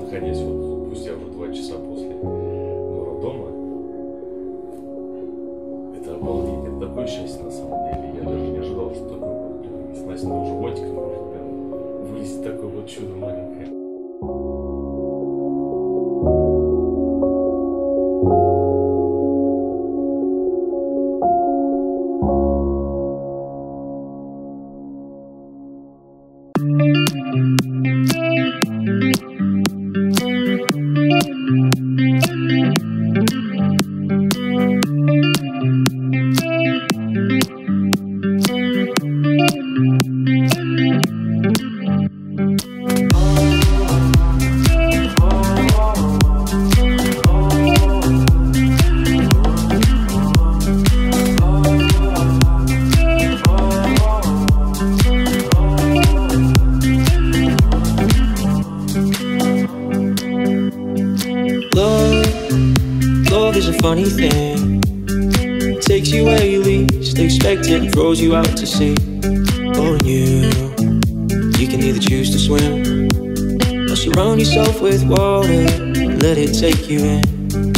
находясь вот спустя уже 2 часа после роддома, это обалдеть, это такое счастье на самом деле. Я даже не ожидал, что такое вот, с Настиным животиком может прям вылезть такое вот чудо маленькое. Love is a funny thing. It takes you where you least expect it, throws you out to sea. Oh, and you can either choose to swim or surround yourself with water and let it take you in.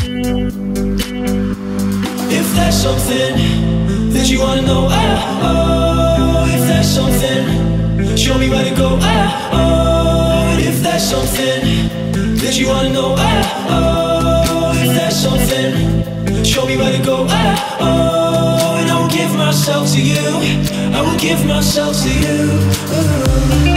If there's something that you wanna know, if there's something, show me where to go, and if there's something that you wanna know, if there's something, show me where to go, and I will give myself to you, I will give myself to you.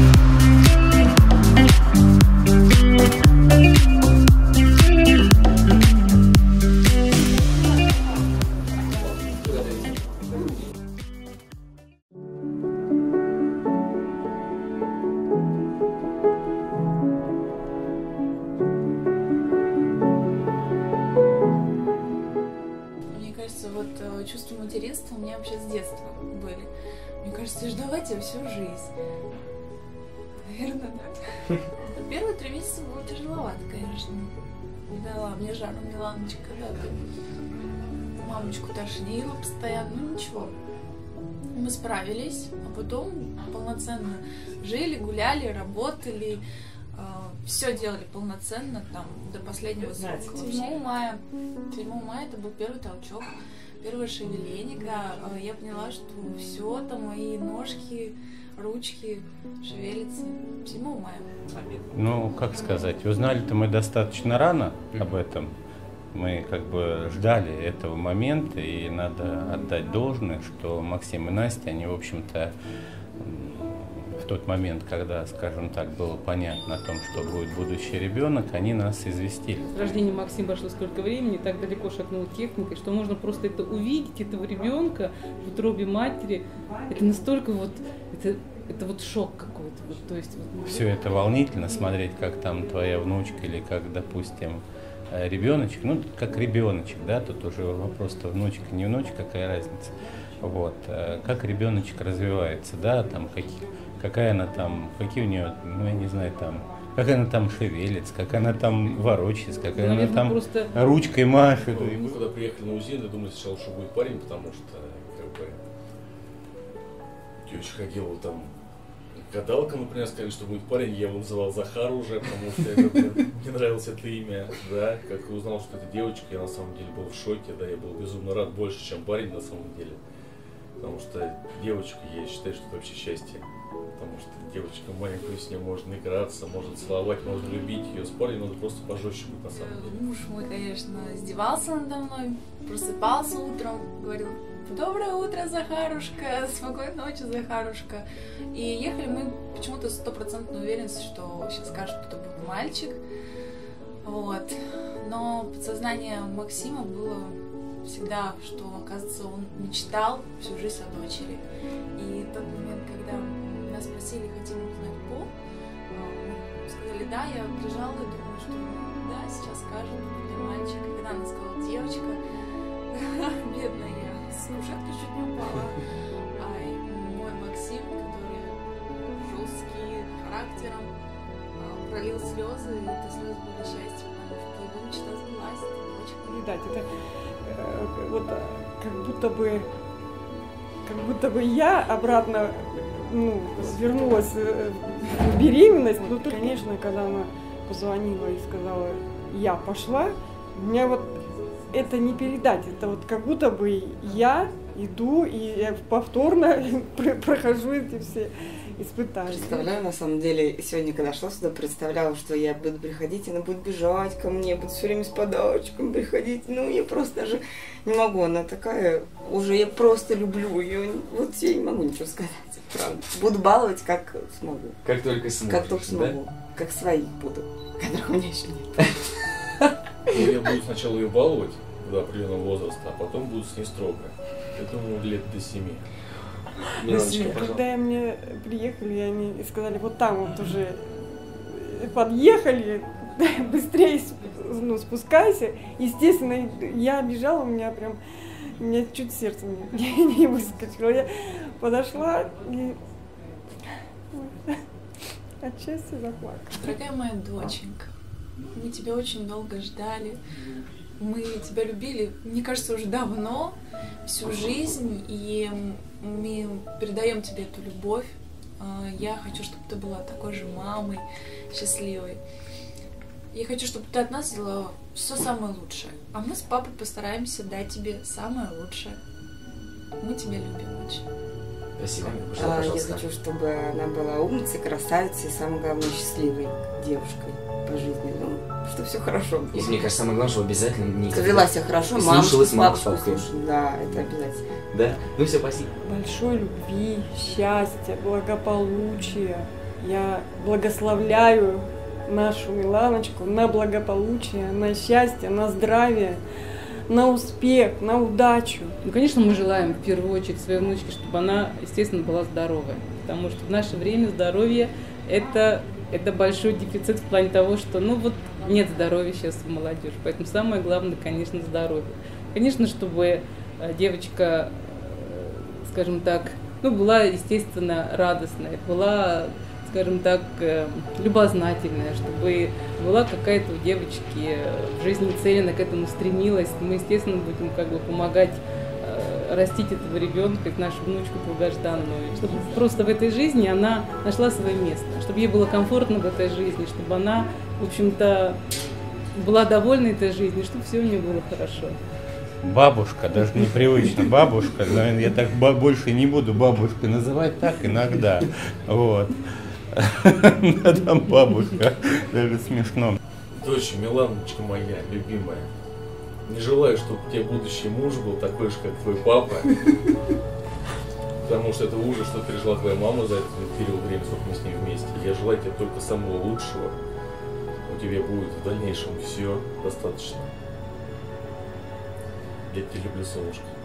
Вот чувство материнства у меня вообще с детства были. Мне кажется, ждать ее всю жизнь. Наверное, так. Первые 3 месяца было тяжеловато, конечно. Да, мне жарко, Миланочка, да, мамочку тошнило постоянно, ну ничего. Мы справились, а потом полноценно жили, гуляли, работали. Все делали полноценно, там, до последнего срока. 7 мая это был первый толчок, первое шевеление, когда я поняла, что все, там мои ножки, ручки шевелятся. 7 мая. Ну, как сказать, узнали-то мы достаточно рано об этом. Мы как бы ждали этого момента, и надо отдать должное, что Максим и Настя, они, в общем-то, в тот момент, когда, скажем так, было понятно о том, что будет будущий ребенок, они нас известили. С рождением Максима прошло столько времени, так далеко шагнула техника, что можно просто это увидеть, этого ребенка в утробе матери. Это настолько вот, это вот шок какой-то. Вот, то есть, вот, все это волнительно, смотреть, как там твоя внучка или как, допустим, ребеночек, ну, как ребеночек, да, тут уже вопрос-то внучка, не внучка, какая разница. Вот, как ребеночек развивается, да, там, какая она там, какие у нее, ну, я не знаю, там, как она там шевелится, как она там ворочается, как она там просто ручкой машет. Мы когда приехали на УЗИ, я думали сначала, что будет парень, потому что, как бы, теща ходила там, гадалка, например, сказали, что будет парень, я его называл Захар уже, потому что мне нравилось это имя, да, как я узнал, что это девочка, я на самом деле был в шоке, да, я был безумно рад, больше, чем парень на самом деле, потому что девочка, я считаю, что это вообще счастье, потому что девочка маленькая, с ней можно играться, можно целовать, можно любить ее, с парнем надо просто пожестче быть на самом деле. Муж мой, конечно, издевался надо мной, просыпался утром, говорил: «Доброе утро, Захарушка, спокойной ночи, Захарушка». И ехали мы почему-то с 100% уверенностью, что сейчас скажут, что это будет мальчик. Вот. Но подсознание Максима было всегда, что, оказывается, он мечтал всю жизнь о дочери. И тот момент, когда нас спросили, хотим узнать пол, мы сказали да, я прижала и думала, что да, сейчас скажут, это мальчик. И когда она сказала девочка, бедная я, с кушетки чуть не упала. А мой Максим, который жесткий характером, пролил слезы, и это слезы были счастья, потому что его мечта сбылась, это дочка. Видать, это вот как будто бы я обратно, ну, вернулась в беременность. Ну, конечно, когда мы позвонила и сказала, я пошла, у меня вот это не передать, это вот как будто бы я иду и я повторно прохожу эти все испытания. Представляю, на самом деле, сегодня, когда шла сюда, представляла, что я буду приходить, она будет бежать ко мне, будет все время с подарочком приходить. Ну, я просто даже не могу, она такая, уже я просто люблю ее. Вот я не могу ничего сказать, правда. Буду баловать, как смогу. Как только сможешь, Как только смогу. да? Как своих буду, которых у меня еще нет. Ну, я буду сначала ее баловать до определенного возраста, а потом буду с ней строго. Я думаю, лет до 7. Миланочка, пожалуйста. Когда мне приехали, они сказали, вот там вот уже подъехали, быстрее спускайся. Естественно, я бежала, у меня чуть сердце не выскочило. Я подошла и от счастья заплакала. Дорогая моя доченька, мы тебя очень долго ждали. Мы тебя любили, мне кажется, уже давно, всю жизнь, и мы передаем тебе эту любовь. Я хочу, чтобы ты была такой же мамой, счастливой. Я хочу, чтобы ты от нас сделала все самое лучшее. А мы с папой постараемся дать тебе самое лучшее. Мы тебя любим очень. Спасибо. Я Пожалуйста. хочу, чтобы она была умницей, красавицей и, самое главное, счастливой девушкой по жизни. Ну, что все хорошо было. И мне кажется, самое главное, что обязательно не Что вела себя хорошо, слушалась бабушку маму, слушала. Да, это обязательно. Да? Ну все, спасибо. Большой любви, счастья, благополучия. Я благословляю нашу Миланочку на благополучие, на счастье, на здравие, на успех, на удачу. Ну, конечно, мы желаем в первую очередь своей внучке, чтобы она, естественно, была здоровая. Потому что в наше время здоровье это большой дефицит в плане того, что нет здоровья сейчас у молодежи. Поэтому самое главное, конечно, здоровье. Конечно, чтобы девочка, скажем так, была, естественно, радостная, была, скажем так, любознательная, чтобы была какая-то у девочки в жизни цель, она к этому стремилась. Мы, естественно, будем помогать растить этого ребенка, нашу внучку долгожданную, чтобы просто в этой жизни она нашла свое место, чтобы ей было комфортно в этой жизни, чтобы она, в общем-то, была довольна этой жизнью, чтобы все у нее было хорошо. Бабушка, даже непривычно бабушка, но я так больше не буду бабушкой называть, так иногда. Вот. Там бабушка, даже смешно. Дочь, Миланочка моя, любимая, не желаю, чтобы у тебя будущий муж был такой же, как твой папа. Потому что это ужас, что пережила твоя мама за этот период времени, сколько мы с ней вместе. Я желаю тебе только самого лучшего. У тебя будет в дальнейшем все достаточно. Я тебя люблю, солнышко.